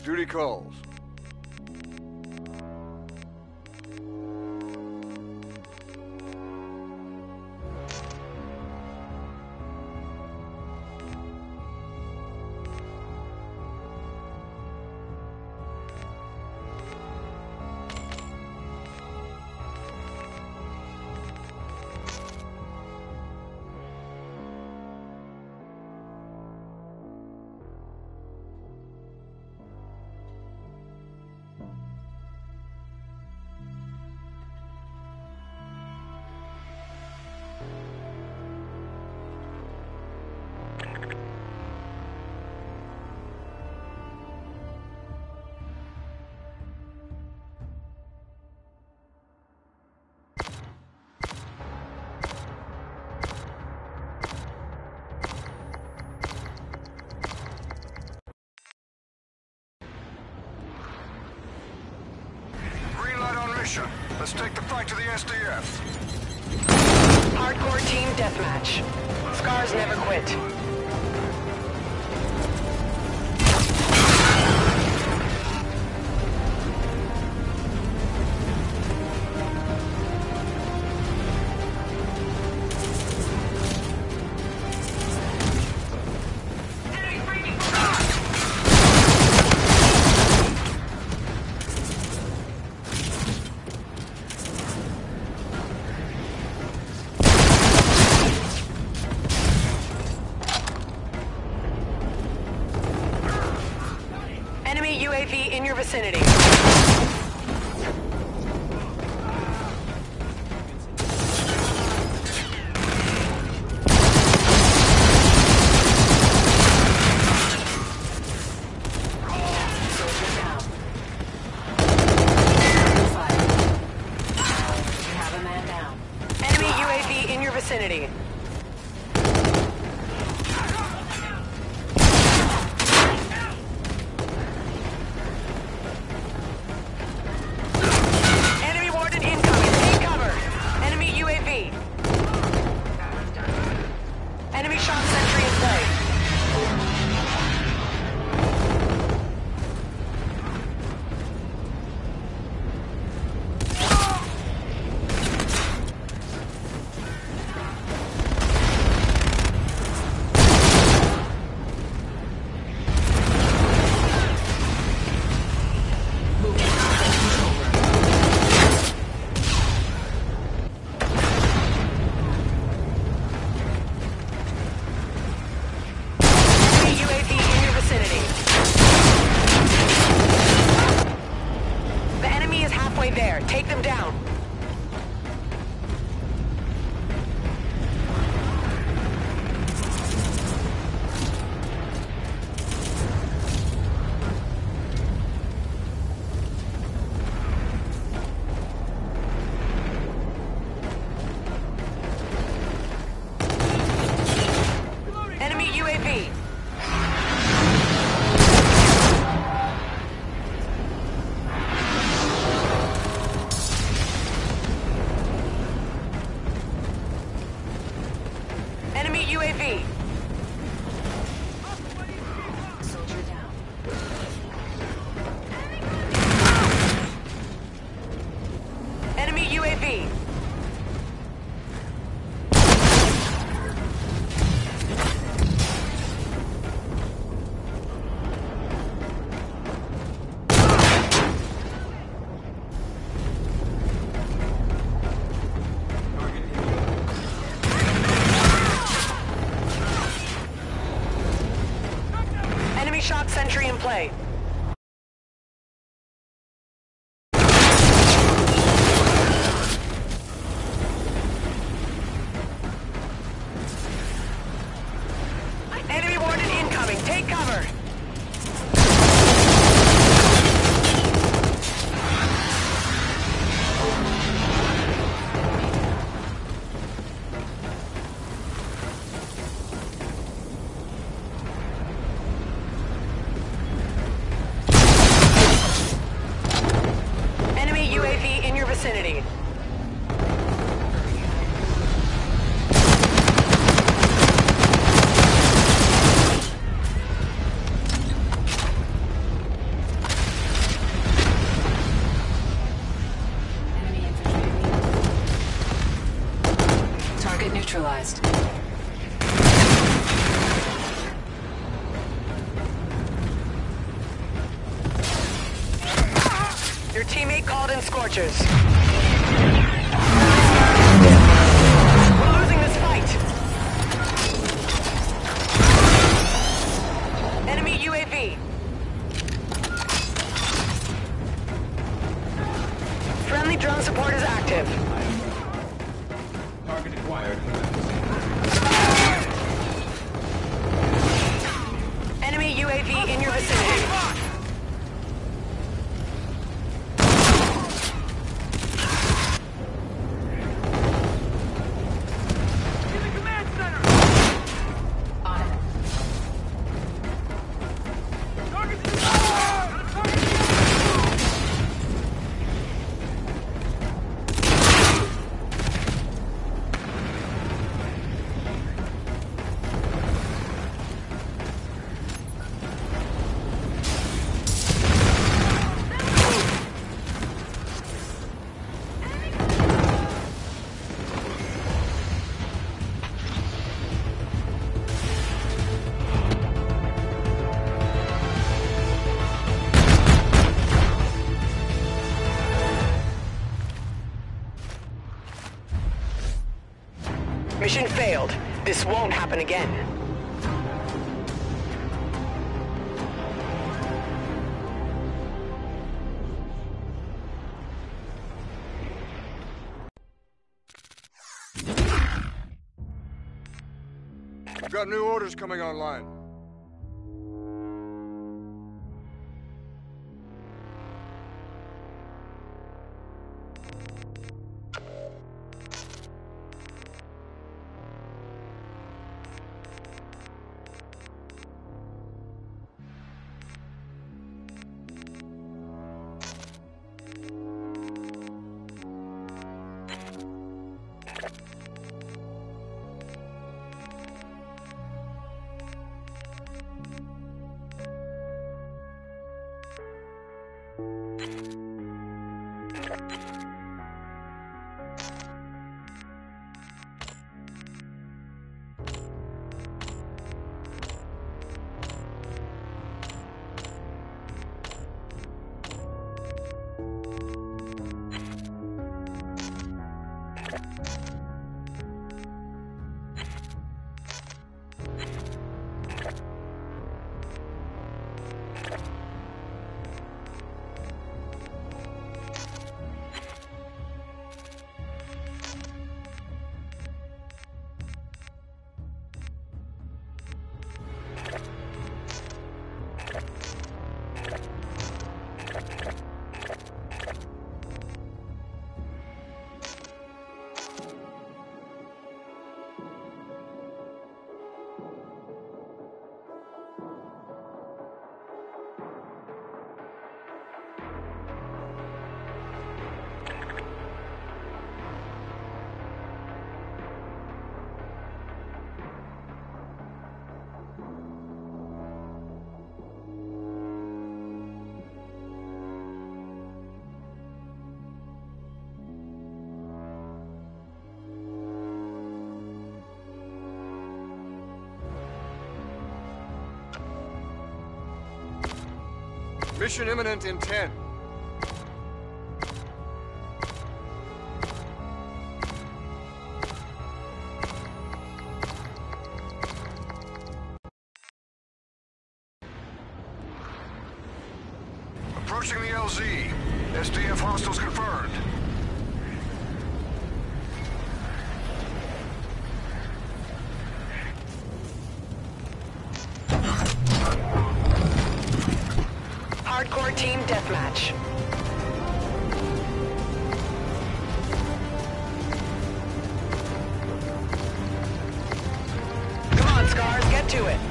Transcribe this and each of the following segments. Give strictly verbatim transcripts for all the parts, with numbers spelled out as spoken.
Duty calls. Let's take the fight to the S D F. Hardcore team deathmatch. Scars never quit. U A V in your vicinity. Enemy U A V in your vicinity. Enemy shot sentry in play. There, take them down. Enemy U A V. U A V. Soldier down. Enemy U A V. Shock sentry in play. Enemy warden incoming. Take cover. U A V in your vicinity. neutralized. Your teammate called in Scorchers. We're losing this fight. Enemy U A V. Friendly drone support is active. Target acquired. Enemy U A V in your vicinity. Mission failed. This won't happen again. We've got new orders coming online. Mission imminent in ten. Approaching the L Z. S D F hostiles confirmed. Hardcore team deathmatch. Come on, Scars, get to it.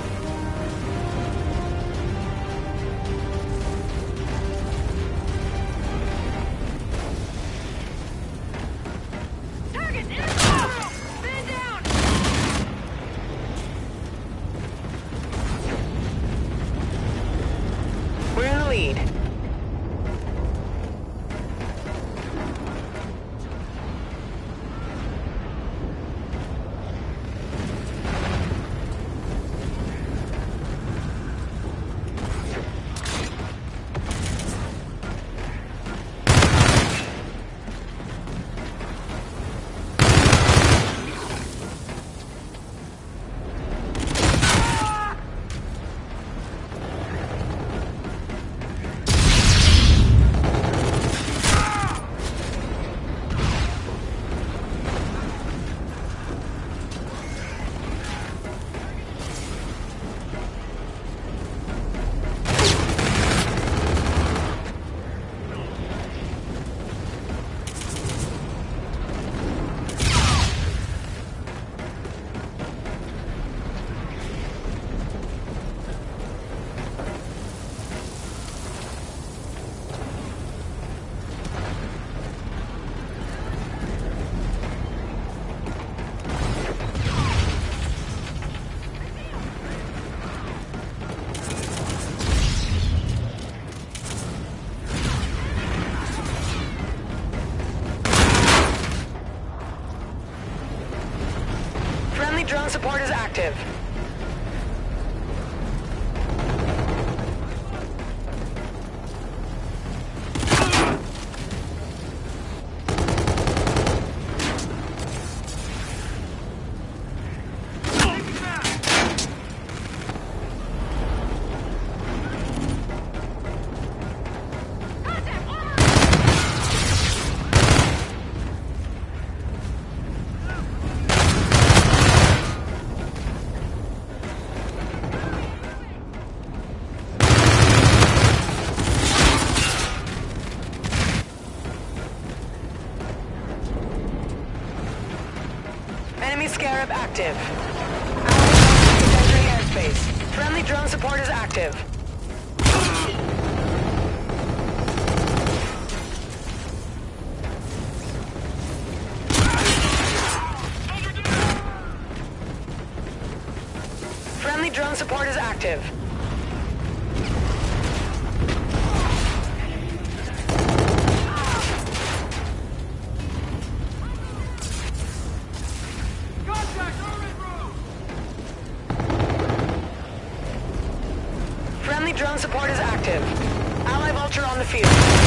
Target inbound! Man down! We're in the lead. Friendly drone support is active. Enemy Scarab active. Allied is entering airspace. Friendly drone support is active. Friendly drone support is active. Friendly drone support is active. Ally Vulture on the field.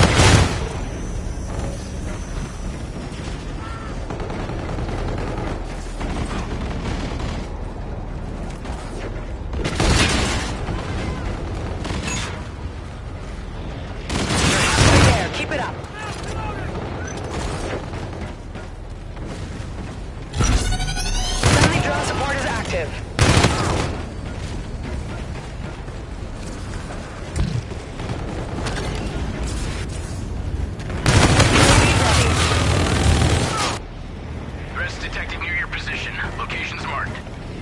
Keep it up. Friendly drone support is active. Threats detected near your position. Locations marked.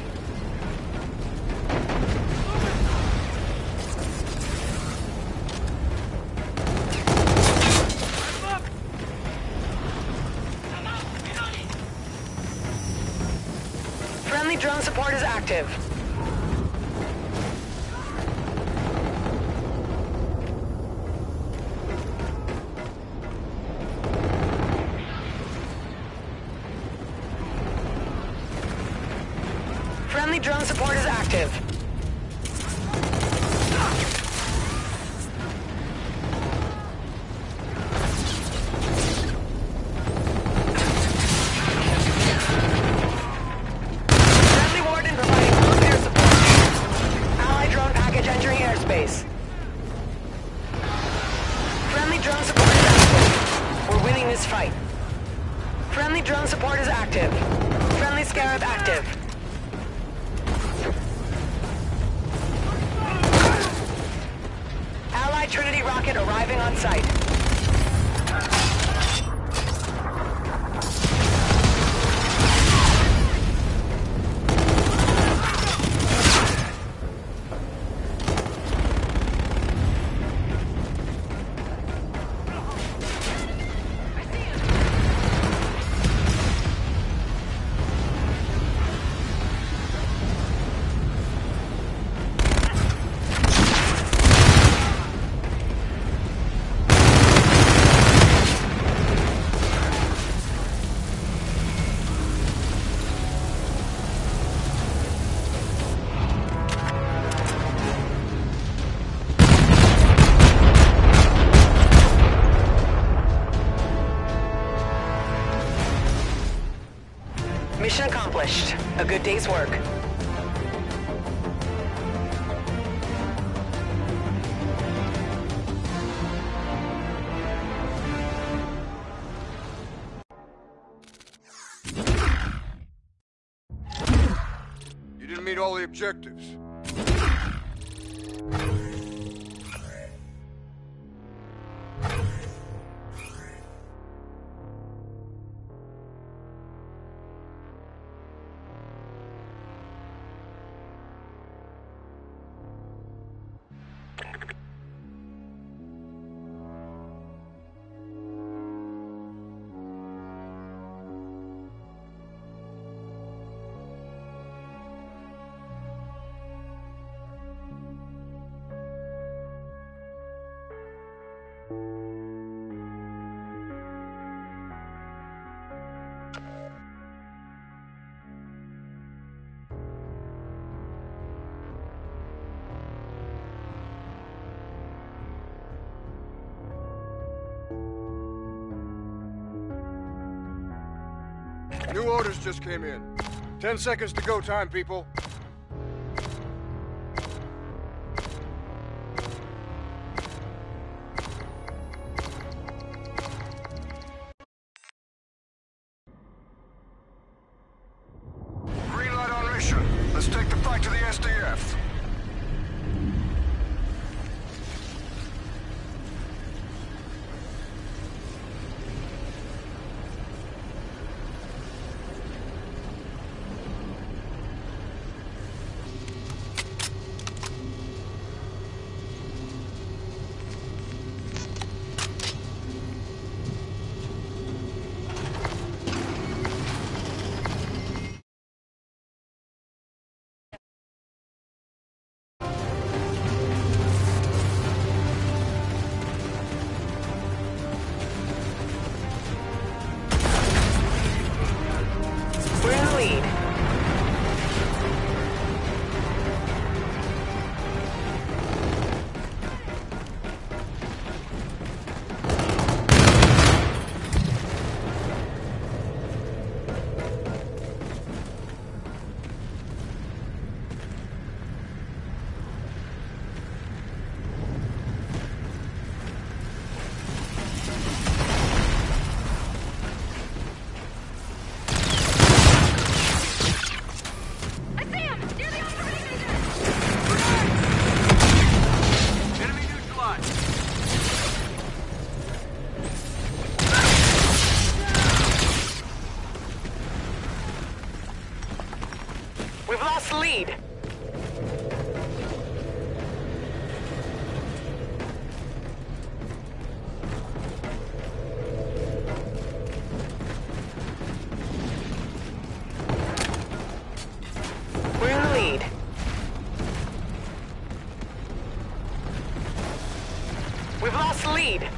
Friendly drone support is active. Friendly drone support is active. Friendly Warden providing close air support. Allied drone package entering airspace. Friendly drone support is active. We're winning this fight. Friendly drone support is active. Friendly Scarab active. Allied Trinity rocket arriving on site. Mission accomplished. A good day's work. You didn't meet all the objectives. New orders just came in. Ten seconds to go time, people. Green light on mission. Let's take the fight to the S D F. We're in the lead. I see him! Near the observation deck! Enemy neutralized. We've lost the lead. We're in the lead. We've lost the lead.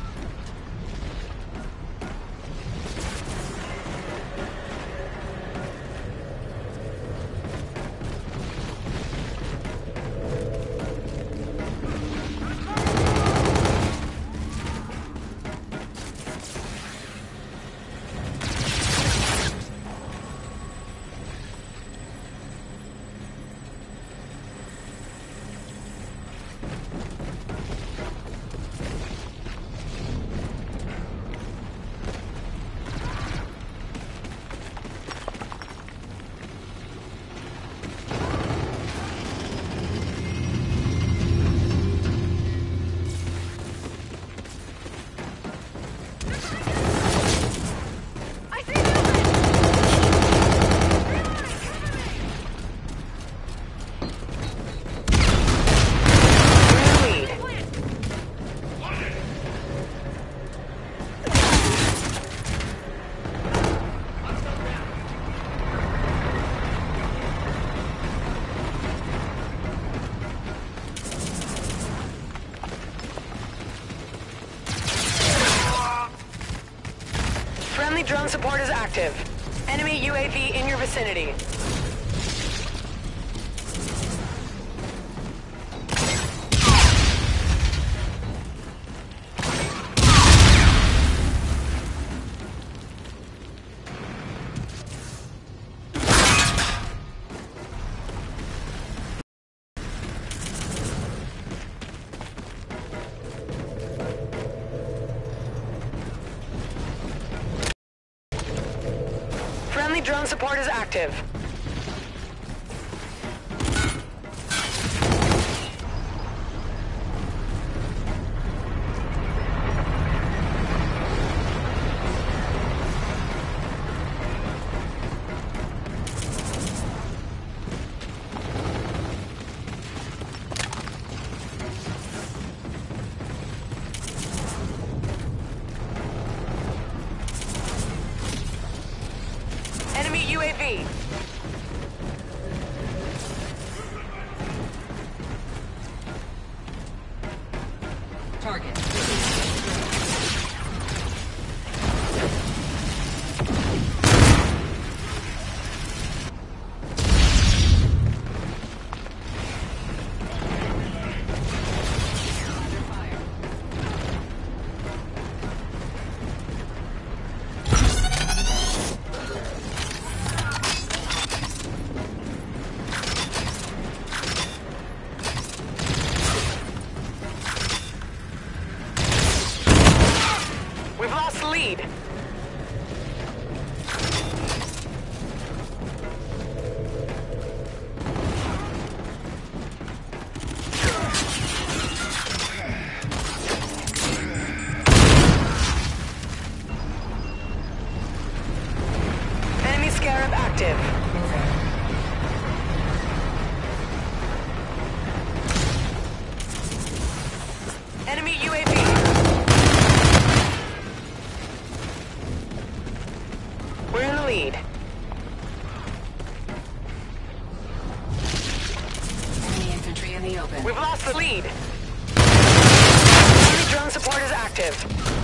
I see movement! Reloading! Cover me! We're in the lead. Plant! Friendly drone support is active. Enemy U A V in your vicinity. Friendly drone support is active. Enemy U A V. Target. active. Moving. Enemy U A V. We're in the lead. Enemy infantry in the open. We've lost the lead. Enemy drone support is active.